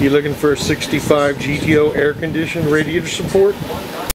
You looking for a 65 GTO air conditioned radiator support?